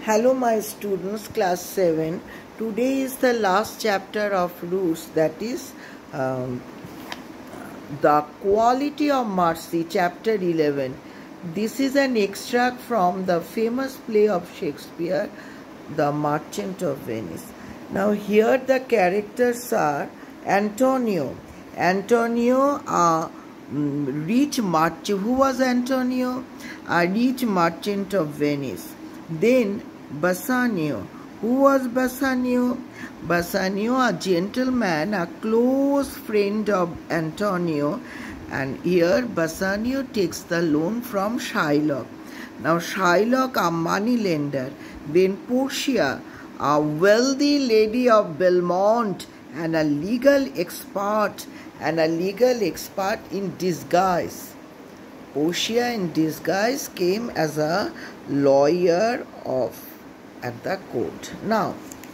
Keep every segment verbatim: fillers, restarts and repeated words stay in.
Hello my students, class seven. Today is the last chapter of Roots, that is um, the Quality of Mercy, chapter eleven. This is an extract from the famous play of Shakespeare, The Merchant of Venice. Now here the characters are Antonio. Antonio, a rich merchant. Who was Antonio? A rich merchant of Venice. Then Bassanio. Who was Bassanio? Bassanio, a gentleman, a close friend of Antonio. And here Bassanio takes the loan from Shylock. Now Shylock, a money lender. Then Portia, a wealthy lady of Belmont and a legal expert and a legal expert in disguise. Portia in disguise came as a lawyer of at the court. Now,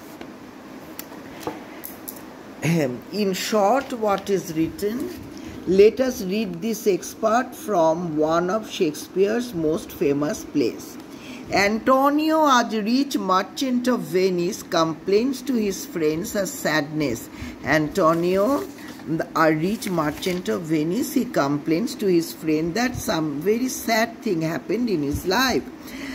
in short, what is written? Let us read this excerpt from one of Shakespeare's most famous plays. Antonio, as rich merchant of Venice, complains to his friends of sadness. Antonio, a rich merchant of Venice, he complains to his friend that some very sad thing happened in his life.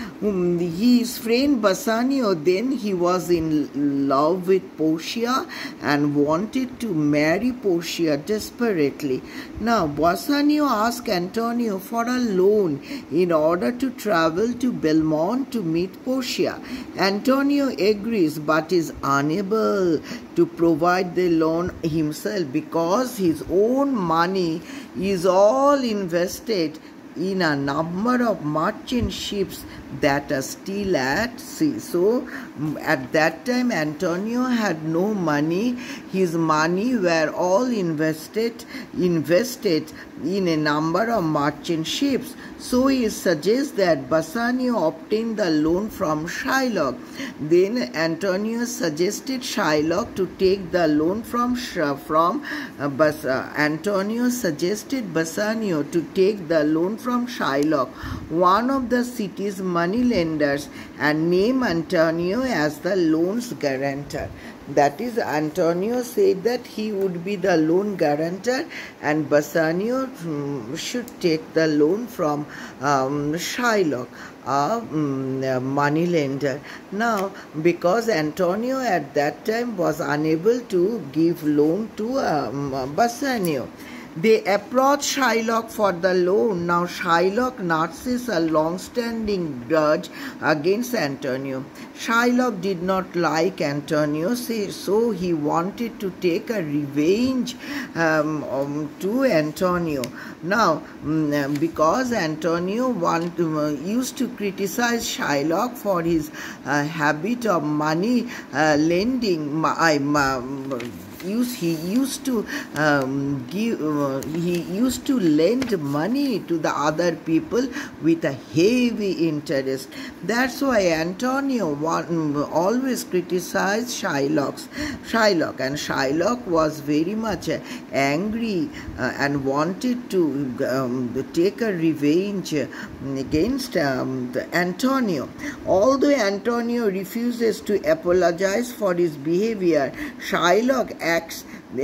Um, his friend Bassanio, then he was in love with Portia and wanted to marry Portia desperately. Now Bassanio asked Antonio for a loan in order to travel to Belmont to meet Portia. Antonio agrees but is unable to provide the loan himself because his own money is all invested in a number of merchant ships that are still at sea. So at that time Antonio had no money. His money were all invested invested in a number of merchant ships. So he suggests that Bassanio obtained the loan from Shylock. Then Antonio suggested Shylock to take the loan from from uh, Bas uh, Antonio suggested Bassanio to take the loan from Shylock, one of the city's money lenders, and name Antonio as the loan's guarantor. That is, Antonio said that he would be the loan guarantor and Bassanio um, should take the loan from um, Shylock, a um, money lender. Now, because Antonio at that time was unable to give loan to um, Bassanio, they approached Shylock for the loan. Now Shylock nurses a long-standing grudge against Antonio. Shylock did not like Antonio, so he wanted to take a revenge um, um, to Antonio. Now, um, because Antonio want, uh, used to criticize Shylock for his uh, habit of money uh, lending, uh, Use, he used to um, give uh, he used to lend money to the other people with a heavy interest. That's why Antonio want, always criticized Shylock's Shylock, and Shylock was very much uh, angry uh, and wanted to um, take a revenge against um, Antonio. Although Antonio refuses to apologize for his behavior, Shylock acts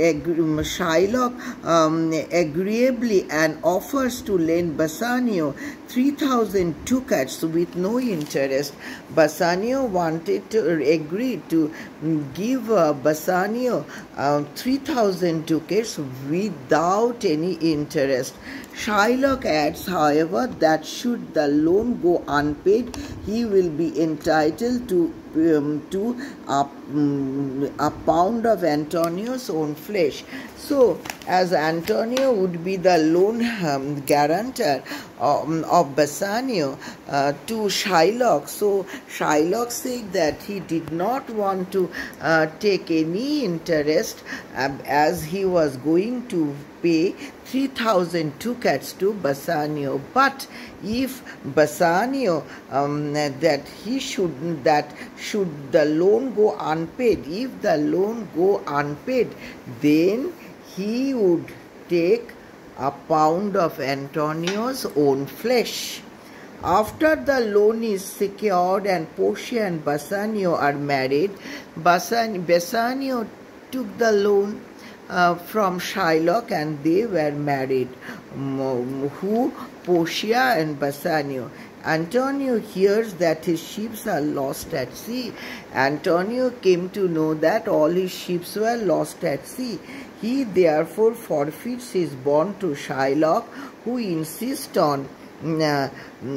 Shylock um, agreeably and offers to lend Bassanio three thousand ducats with no interest. Bassanio wanted to agree to give uh, Bassanio uh, three thousand ducats without any interest. Shylock adds, however, that should the loan go unpaid, he will be entitled to um, to a, um, a pound of Antonio's own flesh. So, as Antonio would be the loan um, guarantor um, of Bassanio uh, to Shylock, so Shylock said that he did not want to uh, take any interest uh, as he was going to pay three thousand ducats to Bassanio. But if Bassanio um, that he should that should the loan go unpaid, if the loan go unpaid, then he would take a pound of Antonio's own flesh. After the loan is secured and Portia and Bassanio are married, Bassanio took the loan uh, from Shylock and they were married. Who? Portia and Bassanio. Antonio hears that his ships are lost at sea. Antonio came to know that all his ships were lost at sea. He therefore forfeits his bond to Shylock, who insists on uh,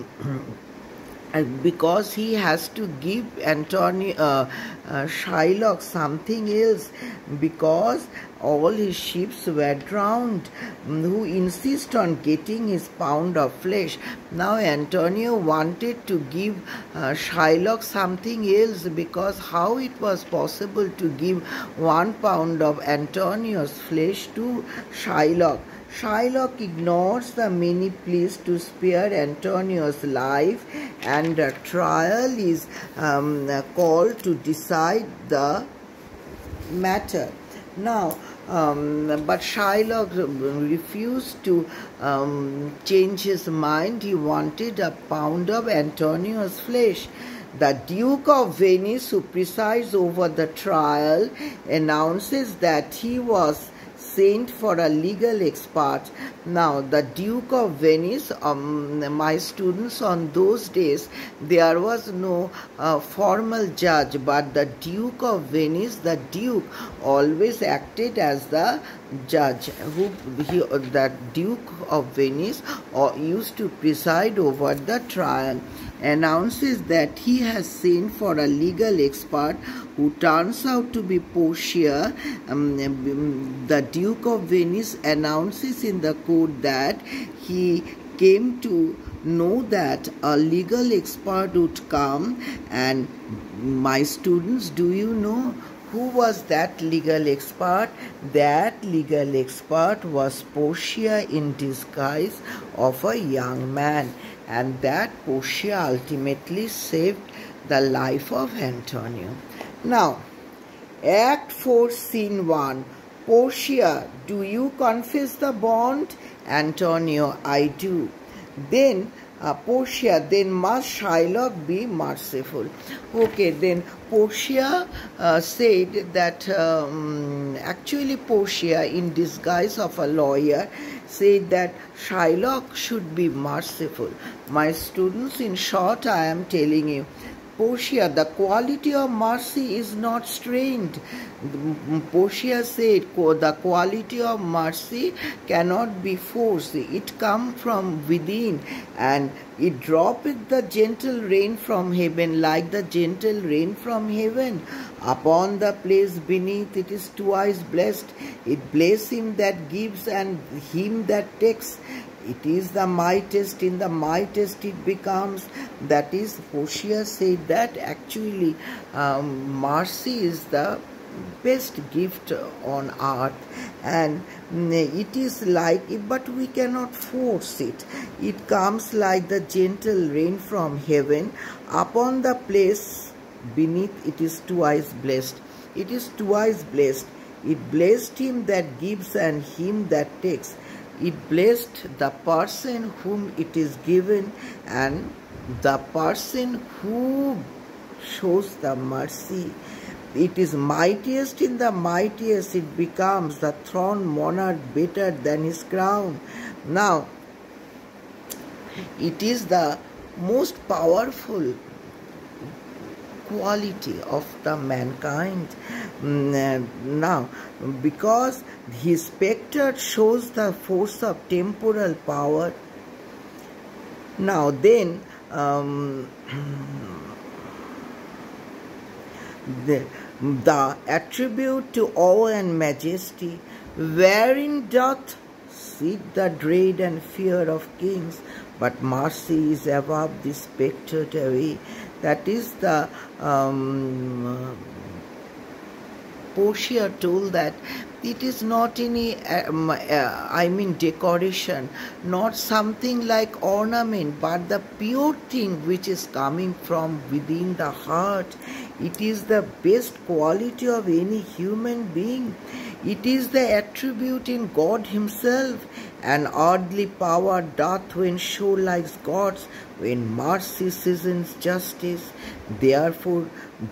because he has to give Antonio uh, uh, Shylock something else, because all his ships were drowned, who insist on getting his pound of flesh. Now Antonio wanted to give uh, Shylock something else, because how it was possible to give one pound of Antonio's flesh to Shylock. Shylock ignores the many pleas to spare Antonio's life, and a trial is um, called to decide the matter. Now, um, but Shylock refused to um, change his mind. He wanted a pound of Antonio's flesh. The Duke of Venice, who presides over the trial, announces that he was sent for a legal expert. Now, the Duke of Venice, um, my students, on those days, there was no uh, formal judge, but the Duke of Venice, the Duke, always acted as the judge. Who he, the Duke of Venice uh, used to preside over the trial, announces that he has sent for a legal expert, who turns out to be Portia. Um, the Duke of Venice announces in the court that he came to know that a legal expert would come, and my students, do you know who was that legal expert? That legal expert was Portia in disguise of a young man, and that Portia ultimately saved the life of Antonio. Now, Act four, Scene one. Portia, do you confess the bond? Antonio, I do. Then uh, Portia, then must Shylock be merciful? Okay, then Portia uh, said that um, actually Portia, in disguise of a lawyer, said that Shylock should be merciful. My students, in short, I am telling you, Portia, the quality of mercy is not strained. Portia said the quality of mercy cannot be forced. It comes from within, and it droppeth the gentle rain from heaven, like the gentle rain from heaven. Upon the place beneath it is twice blessed. It bless him that gives and him that takes. It is the mightiest, in the mightiest it becomes. That is, Portia said that actually um, mercy is the best gift on earth, and it is like, but we cannot force it. It comes like the gentle rain from heaven. Upon the place beneath it is twice blessed. It is twice blessed. It blessed him that gives and him that takes. It blessed the person whom it is given, and the person who shows the mercy. It is mightiest, in the mightiest it becomes. The throned monarch better than his crown. Now, it is the most powerful quality of the mankind. Now, because his spectre shows the force of temporal power. Now then, um, the, the attribute to awe and majesty, wherein doth sit the dread and fear of kings, but mercy is above the spectred away. That is the um, Portia told that it is not any, um, uh, I mean decoration, not something like ornament, but the pure thing which is coming from within the heart. It is the best quality of any human being. It is the attribute in God himself, An earthly power doth when show like God's, when mercy seasons justice. Therefore,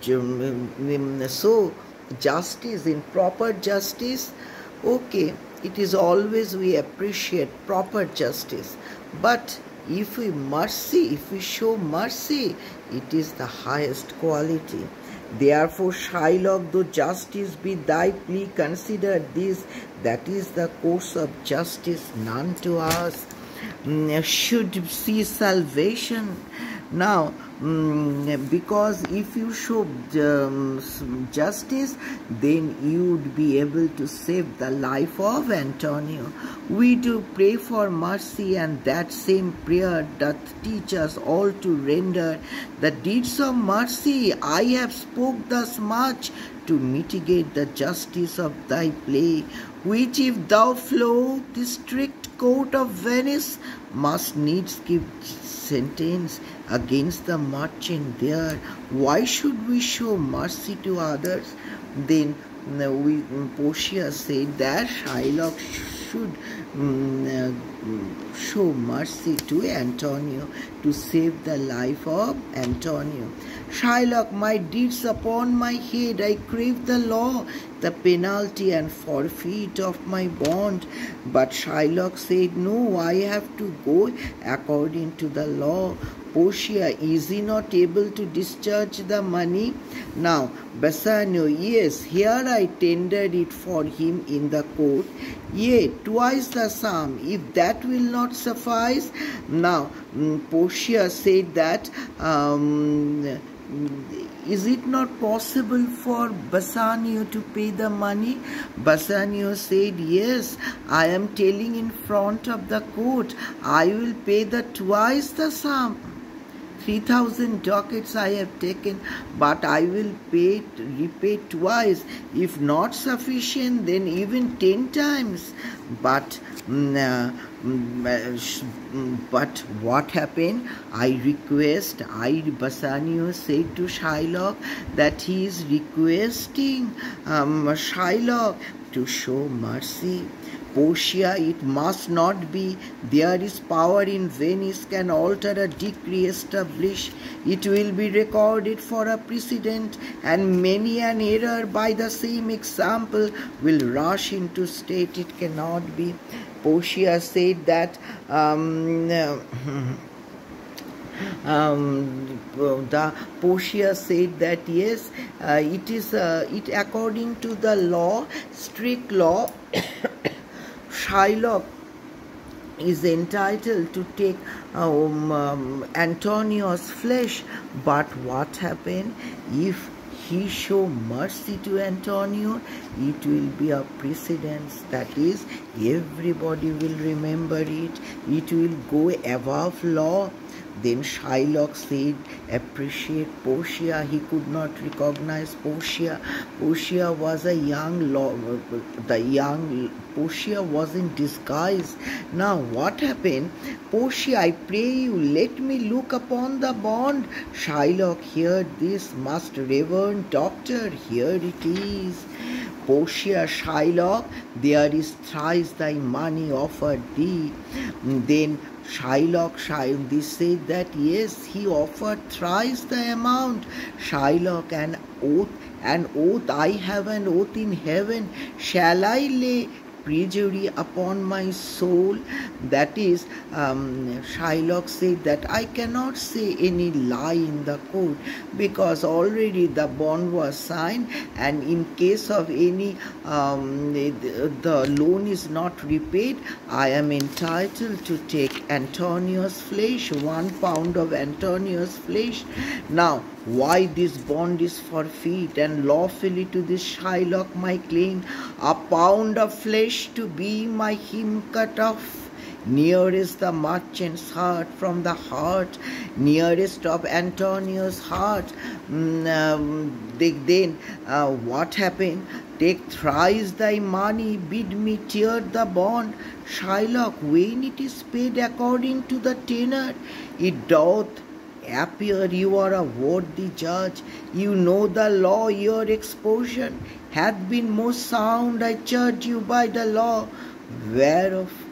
so justice, in proper justice, okay, it is always we appreciate proper justice. But if we mercy, if we show mercy, it is the highest quality. Therefore, Shylock, though justice be thy plea, consider this, that is the course of justice, none to us should see salvation. Now, mm, because if you show um, justice, then you would be able to save the life of Antonio. We do pray for mercy, and that same prayer doth teach us all to render the deeds of mercy. I have spoke thus much to mitigate the justice of thy play, which if thou flow the strict court of Venice, must needs give sentence against the merchant there. Why should we show mercy to others? Then we, Portia said that Shylock should um, uh, show mercy to Antonio to save the life of Antonio. Shylock, my deeds upon my head, I crave the law, the penalty and forfeit of my bond. But Shylock said, no, I have to go according to the law. Portia, is he not able to discharge the money? Now, Bassanio, yes, here I tendered it for him in the court, yea, twice the sum, if that will not suffice. Now, Portia said that, um, is it not possible for Bassanio to pay the money? Bassanio said, yes, I am telling in front of the court, I will pay the twice the sum. Three thousand ducats I have taken, but I will pay, repay twice. If not sufficient, then even ten times. But, uh, but what happened? I request, I, Bassanio said to Shylock that he is requesting um, Shylock to show mercy. Portia, it must not be. There is power in Venice can alter a decree established. It will be recorded for a precedent, and many an error by the same example will rush into state it cannot be. Portia said that um, um, the Portia said that yes, uh, it is uh, it according to the law, strict law. Shylock is entitled to take um, um, Antonio's flesh, but what happened if he show mercy to Antonio? It will be a precedence, that is, everybody will remember it. It will go above law. Then Shylock said, appreciate Portia. He could not recognize Portia. Portia was a young law, the young Portia was in disguise. Now what happened? Portia, I pray you, let me look upon the bond. Shylock heard this, most reverend doctor, here it is. Portia, Shylock, there is thrice thy money offered thee. Then Shylock, Shylock, they said that yes, he offered thrice the amount. Shylock, an oath, an oath, I have an oath in heaven. Shall I lay perjury upon my soul? That is, um, Shylock said that I cannot say any lie in the court because already the bond was signed, and in case of any um, the, the loan is not repaid, I am entitled to take Antonio's flesh, one pound of Antonio's flesh. Now, why this bond is forfeit, and lawfully to this Shylock my claim, a pound of flesh to be my hymn cut off. Nearest the merchant's heart from the heart, nearest of Antonio's heart. Mm, um, they, then uh, what happened? Take thrice thy money, bid me tear the bond. Shylock, when it is paid according to the tenor, it doth appear you are a worthy judge. You know the law, your exposition hath been most sound. I charge you by the law, whereof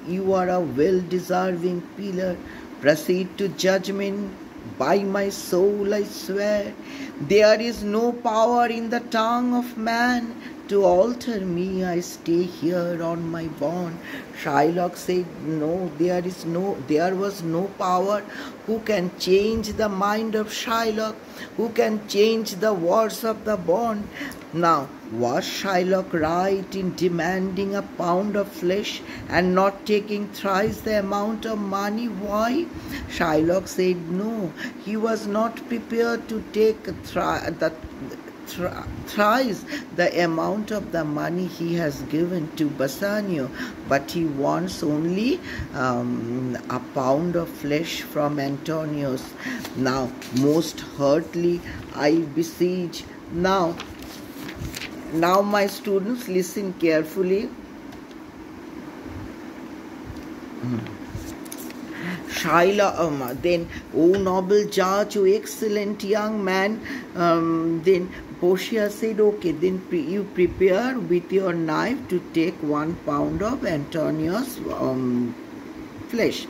you are a well-deserving pillar. Proceed to judgment. By my soul I swear, there is no power in the tongue of man to alter me. I stay here on my bond. Shylock said, no, there is no, there was no power who can change the mind of Shylock, who can change the words of the bond. Now, was Shylock right in demanding a pound of flesh and not taking thrice the amount of money? Why? Shylock said no, he was not prepared to take thri the thrice the amount of the money he has given to Bassanio, but he wants only um, a pound of flesh from Antonius. Now, most heartily I beseech. Now, now my students, listen carefully. Hmm. Shylock, um, then, O noble judge, O excellent young man, um, then Portia said, okay, then pre you prepare with your knife to take one pound of Antonius' um, flesh.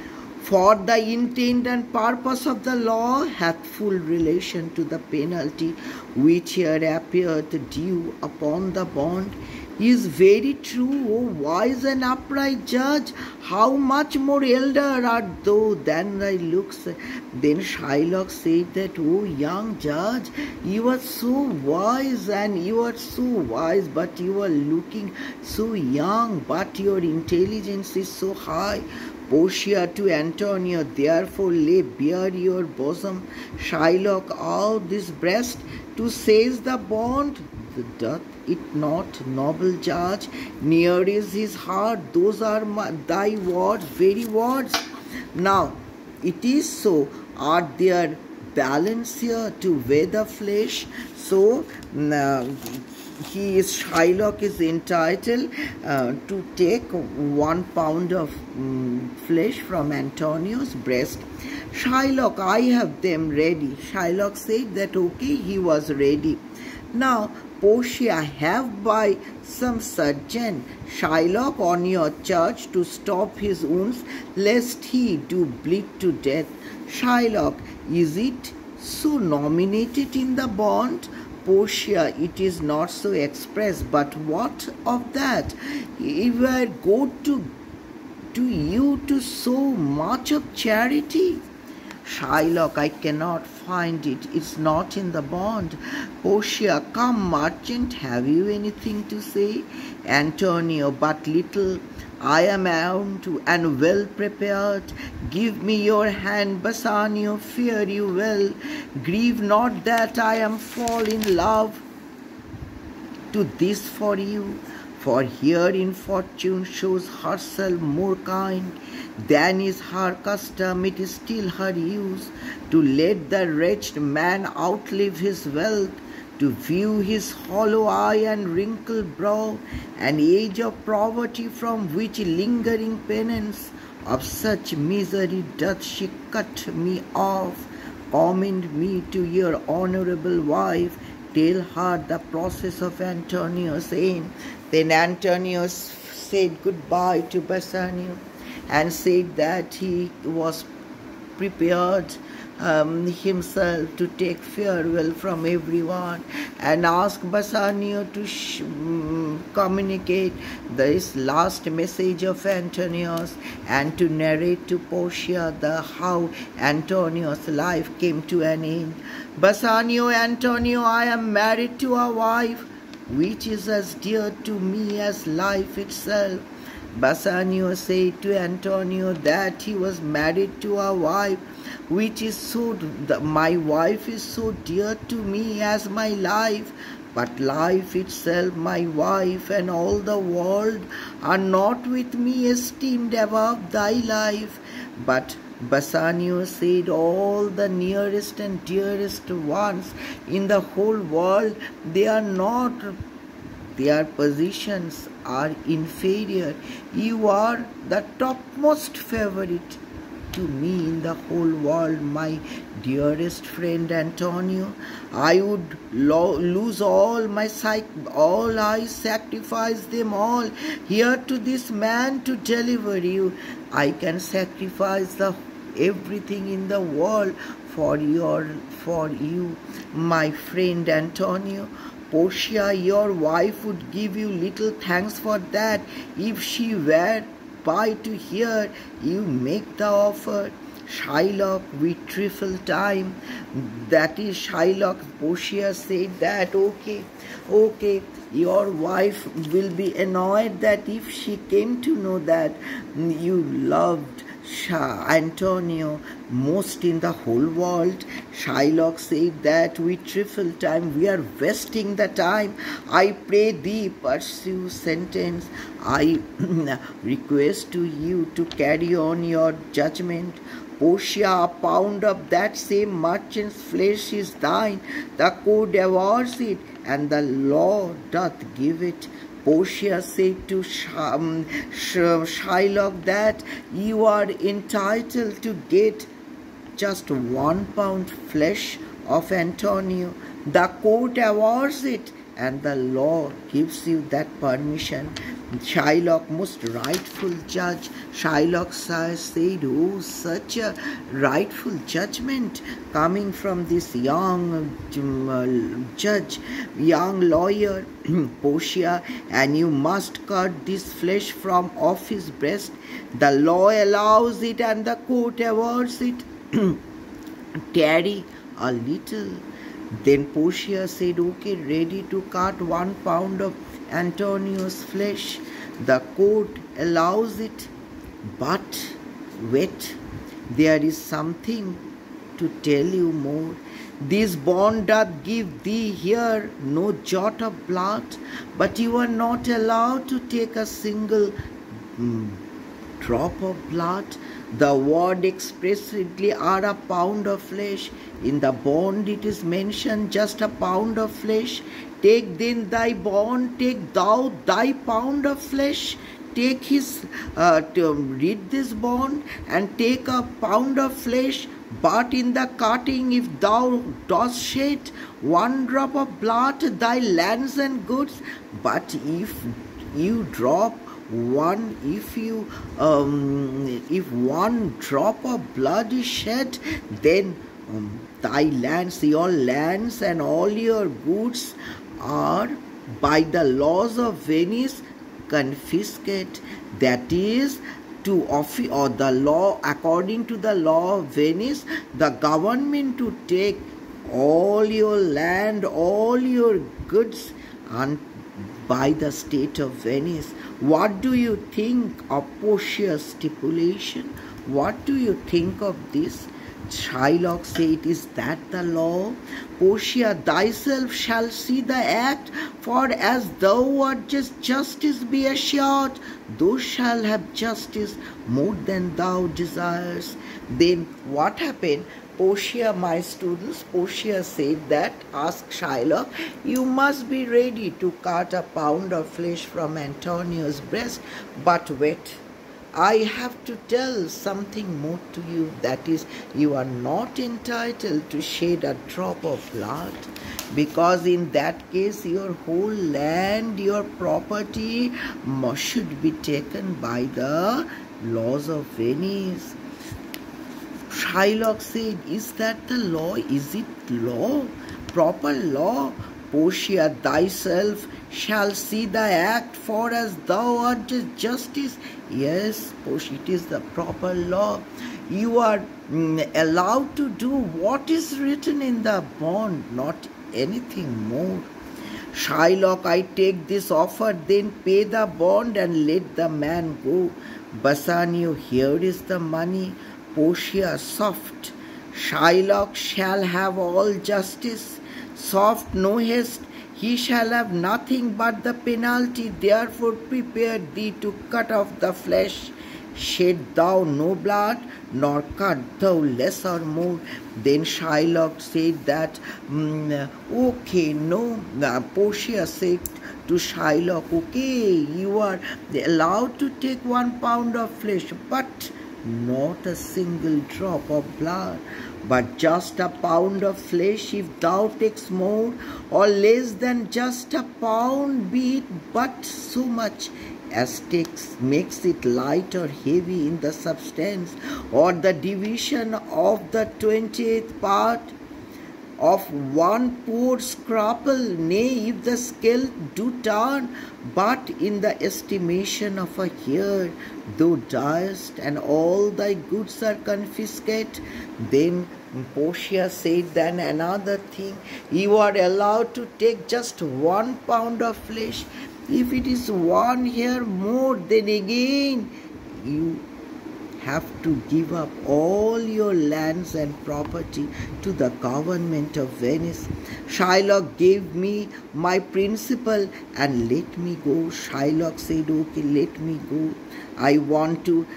For the intent and purpose of the law hath full relation to the penalty which here appeareth due upon the bond. Is very true, O wise and upright judge. How much more elder art thou than thy looks? Then Shylock said that, O young judge, you are so wise and you are so wise, but you are looking so young, but your intelligence is so high. Portia to Antonio, therefore lay bare your bosom, Shylock, all this breast, to seize the bond. Doth it not, noble judge? Near is his heart. Those are my, thy words, very words. Now, it is so. Art there balance here to weigh the flesh? So, uh, he is, Shylock is entitled uh, to take one pound of um, flesh from Antonio's breast. Shylock, I have them ready. Shylock said that okay, he was ready. Now, Portia, have by some surgeon Shylock on your church to stop his wounds, lest he do bleed to death. Shylock, is it so nominated in the bond? Portia, it is not so expressed, but what of that? If I go to, to you to so much of charity? Shylock, I cannot find it. It's not in the bond. Portia, come merchant, have you anything to say? Antonio, but little. I am armed and well prepared. Give me your hand, Bassanio, fear you well. Grieve not that I am fall in love to this for you. For herein fortune shows herself more kind than is her custom. It is still her use to let the wretched man outlive his wealth, to view his hollow eye and wrinkled brow, an age of poverty from which lingering penance of such misery doth she cut me off. Commend me to your honorable wife. Tell her the process of Antonio's aim. Then Antonius said goodbye to Bassanio and said that he was prepared um, himself to take farewell from everyone, and asked Bassanio to sh um, communicate this last message of Antonius and to narrate to Portia the how Antonio's life came to an end. Bassanio, Antonio, I am married to a wife which is as dear to me as life itself. Bassanio said to Antonio that he was married to a wife which is so, my wife is so dear to me as my life, but life itself, my wife, and all the world are not with me esteemed above thy life. But Bassanio said, all the nearest and dearest ones in the whole world, they are not, their positions are inferior. You are the topmost favorite to me in the whole world, my dearest friend Antonio. I would lo- lose all my psych, all I sacrifice them all here to this man to deliver you. I can sacrifice the everything in the world for your for you, my friend Antonio. Portia, your wife, would give you little thanks for that if she were by to hear you make the offer. Shylock, we trifle time. That is Shylock. Portia said that, okay, okay, your wife will be annoyed that if she came to know that you loved Antonio most in the whole world. Shylock said that we trifle time, we are wasting the time. I pray thee, pursue sentence. I request to you to carry on your judgment. Portia, a pound of that same merchant's flesh is thine. The court devours it, and the law doth give it. Portia said to um, Shylock that you are entitled to get just one pound flesh of Antonio. The court awards it, and the law gives you that permission. Shylock, most rightful judge. Shylock said, oh, such a rightful judgment coming from this young uh, judge, young lawyer, Portia, and you must cut this flesh from off his breast. The law allows it, and the court awards it. Tarry a little. Then Portia said, okay, ready to cut one pound of Antonio's flesh. The court allows it, but wait, there is something to tell you more. This bond doth give thee here no jot of blood, but you are not allowed to take a single mm, drop of blood. The word expressly are a pound of flesh. In the bond it is mentioned just a pound of flesh. Take then thy bond, take thou thy pound of flesh. Take his, uh, to read this bond and take a pound of flesh. But in the cutting, if thou dost shed one drop of blood, thy lands and goods. But if you drop one, if you, um, if one drop of blood is shed, then um, thy lands, your lands and all your goods are by the laws of Venice confiscate. That is, to offer, or the law, according to the law of Venice, the government to take all your land, all your goods, and by the state of Venice. What do you think of Portia's stipulation? What do you think of this? Shylock said, is that the law? Portia, thyself shall see the act, for as thou art just justice be assured, thou shalt have justice more than thou desires. Then what happened? Portia, my students, Portia said that, ask Shylock, you must be ready to cut a pound of flesh from Antonio's breast, but wait, I have to tell something more to you, that is, you are not entitled to shed a drop of blood, because in that case your whole land, your property should be taken by the laws of Venice. Shylock said, is that the law? Is it law? Proper law? Portia, thyself shall see the act, for as thou art justice. Yes, Portia, it is the proper law. You are mm, allowed to do what is written in the bond, not anything more. Shylock, I take this offer, then pay the bond and let the man go. Bassanio, here is the money. Portia, soft. Shylock shall have all justice. Soft, no haste. He shall have nothing but the penalty. Therefore prepare thee to cut off the flesh. Shed thou no blood, nor cut thou less or more. Then Shylock said that, mm, okay, no. Uh, Portia said to Shylock, okay, you are allowed to take one pound of flesh, but not a single drop of blood, but just a pound of flesh. If thou takes more or less than just a pound, be it but so much as takes makes it light or heavy in the substance, or the division of the twentieth part of one poor scruple, nay, if the scale do turn, but in the estimation of a year thou diest, and all thy goods are confiscated. Then Portia said, then another thing, you are allowed to take just one pound of flesh. If it is one hair more, then again you have to give up all your lands and property to the government of Venice. Shylock gave me my principal and let me go. Shylock said, okay, let me go. I want to,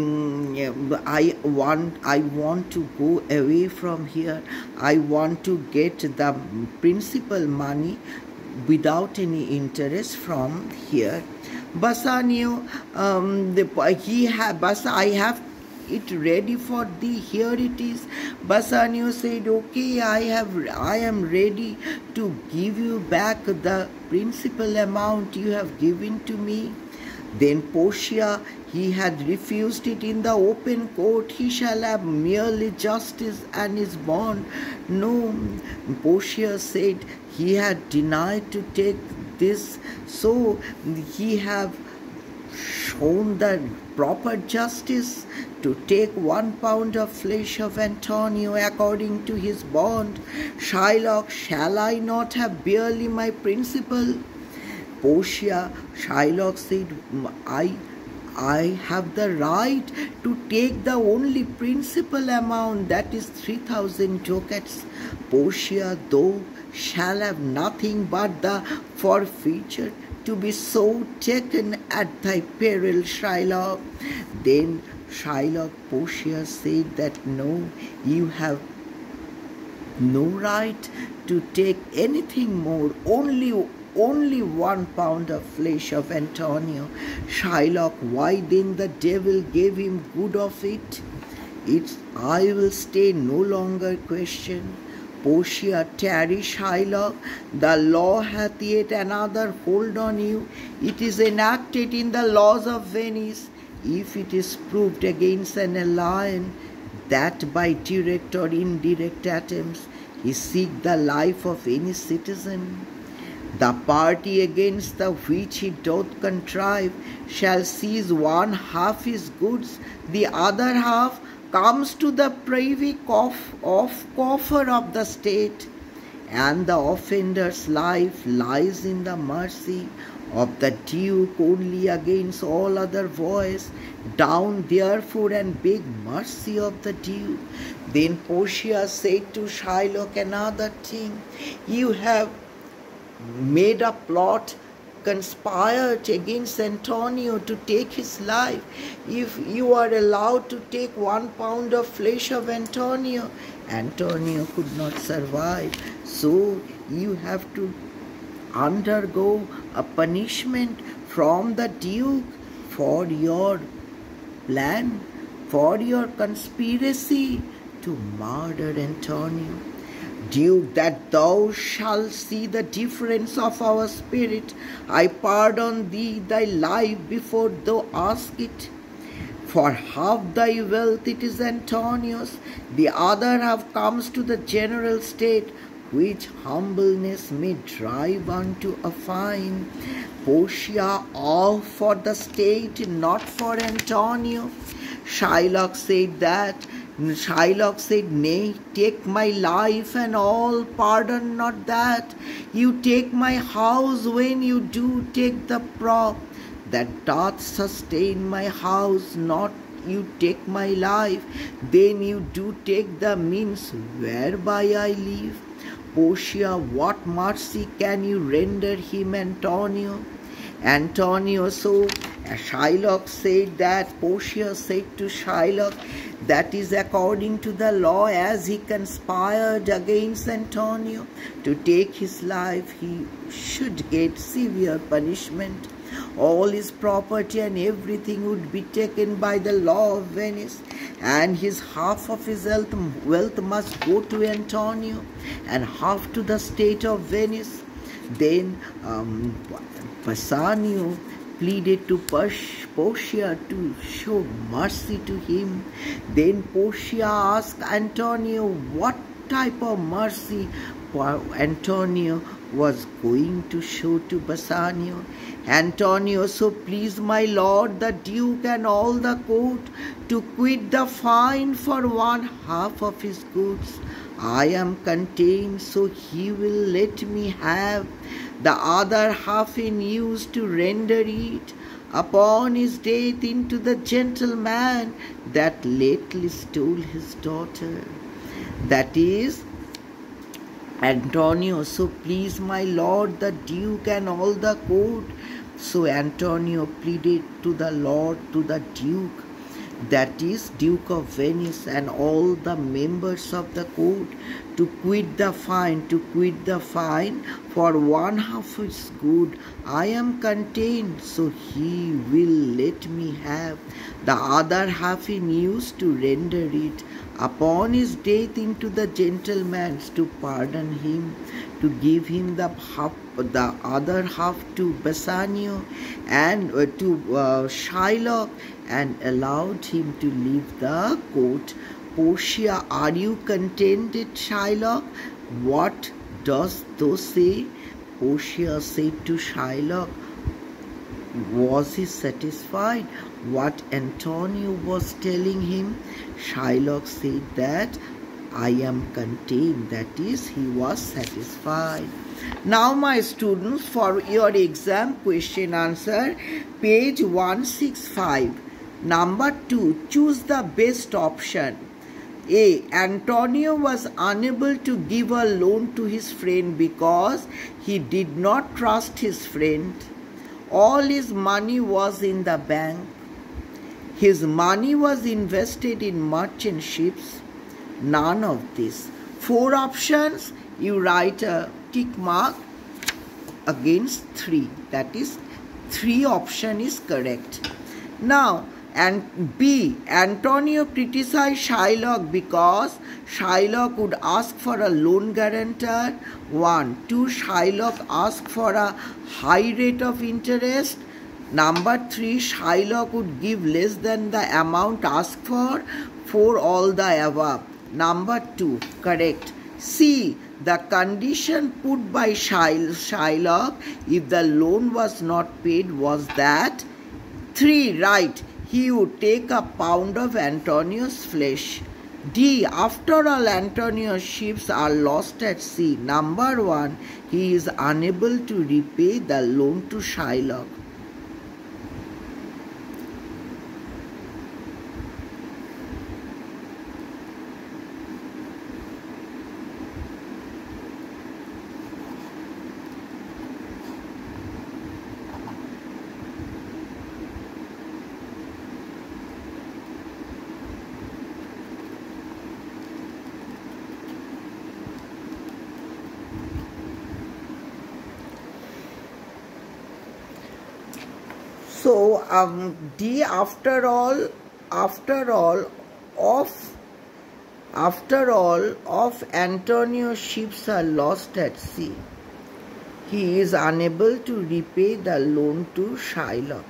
mm, I want, I want to go away from here. I want to get the principal money without any interest from here. Bassanio, um, the, he ha, Bas, I have it ready for thee. Here it is. Bassanio said, okay, I have, I am ready to give you back the principal amount you have given to me. Then Portia, he had refused it in the open court. He shall have merely justice and his bond. No, Portia said he had denied to take this, so he have shown the proper justice to take one pound of flesh of Antonio according to his bond. Shylock, shall I not have barely my principal? Portia, Shylock said, I, I have the right to take the only principal amount, that is three thousand ducats. Portia, thou shall have nothing but the forfeiture, to be so taken at thy peril, Shylock. Then Shylock, Portia said that no, you have no right to take anything more, only only one pound of flesh of Antonio. Shylock, why then the devil gave him good of it? It's I will stay no longer question. Portia, tarry, Shylock, the law hath yet another hold on you. It is enacted in the laws of Venice, if it is proved against an alien, that by direct or indirect attempts he seek the life of any citizen, the party against the which he doth contrive shall seize one half his goods, the other half comes to the privy coff of coffer of the state, and the offender's life lies in the mercy of the Duke only against all other voice. Down therefore and beg mercy of the Duke. Then Portia said to Shylock another thing, you have made a plot, conspired against Antonio to take his life. If you are allowed to take one pound of flesh of Antonio, Antonio could not survive. So you have to undergo a punishment from the Duke for your plan, for your conspiracy to murder Antonio. Duke, that thou shalt see the difference of our spirit, I pardon thee thy life before thou ask it. For half thy wealth it is Antonio's, the other half comes to the general state, which humbleness may drive unto a fine. Portia, all for the state, not for Antonio. Shylock said that, Shylock said, nay, take my life and all, pardon not that. You take my house when you do take the prop that doth sustain my house, not you take my life, then you do take the means whereby I live. Portia, what mercy can you render him, Antonio? Antonio, so Shylock said that, Portia said to Shylock, that is according to the law, as he conspired against Antonio to take his life, he should get severe punishment. All his property and everything would be taken by the law of Venice, and his half of his wealth, wealth must go to Antonio and half to the state of Venice. Then um, Bassanio pleaded to Portia to show mercy to him. Then Portia asked Antonio what type of mercy Antonio was going to show to Bassanio. Antonio, so please my lord the duke and all the court to quit the fine for one half of his goods. I am contained, so he will let me have the other half in use to render it upon his death into the gentleman that lately stole his daughter. That is, Antonio, so please my lord the duke and all the court. So Antonio pleaded to the lord, to the duke, that is Duke of Venice, and all the members of the court to quit the fine, to quit the fine for one half his good. I am contained, so he will let me have the other half in use to render it upon his death into the gentleman's to pardon him, to give him the half, the other half to Bassanio and uh, to uh, Shylock, and allowed him to leave the court. Portia, are you contented, Shylock? What does thou say? Portia said to Shylock, was he satisfied what Antonio was telling him? Shylock said that I am contained, that is, he was satisfied. Now my students, for your exam question answer, page one sixty-five. Number two, choose the best option. A. Antonio was unable to give a loan to his friend because he did not trust his friend. All his money was in the bank. His money was invested in merchant ships. None of this. Four options, you write a tick mark against three. That is, three option is correct. Now, and B. Antonio criticized Shylock because Shylock would ask for a loan guarantor. One. Two. Shylock asked for a high rate of interest. Number three. Shylock would give less than the amount asked for. Four. All the above. Number two. Correct. C. The condition put by Shylock if the loan was not paid was that. Three. Right. He would take a pound of Antonio's flesh. D. After all Antonio's ships are lost at sea. Number one. He is unable to repay the loan to Shylock. So um, D. After all, after all of after all of Antonio's ships are lost at sea, he is unable to repay the loan to Shylock.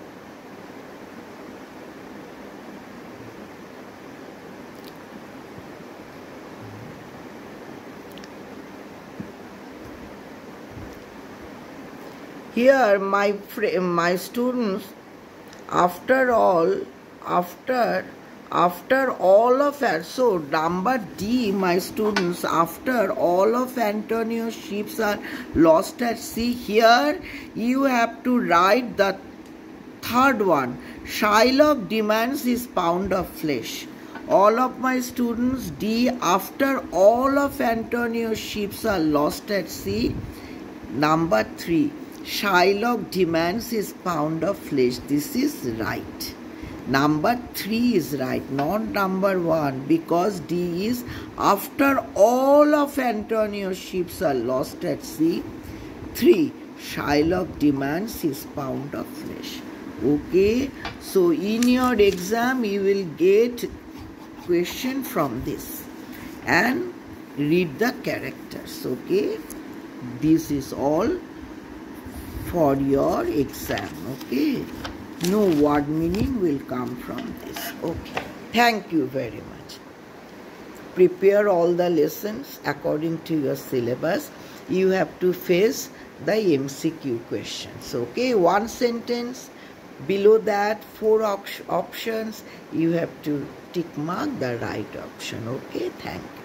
Here, my my students, after all, after after all of it, so number D, my students, after all of Antonio's ships are lost at sea, here you have to write the third one. Shylock demands his pound of flesh. All of my students, D, after all of Antonio's ships are lost at sea. Number three. Shylock demands his pound of flesh. This is right. Number three is right, not number one, because D is after all of Antonio's ships are lost at sea. Three. Shylock demands his pound of flesh. Okay, so in your exam you will get question from this and read the characters. Okay, this is all for your exam. Okay, no word meaning will come from this. Okay, thank you very much. Prepare all the lessons according to your syllabus. You have to face the M C Q questions. Okay, one sentence, below that four op options, you have to tick mark the right option. Okay, thank you.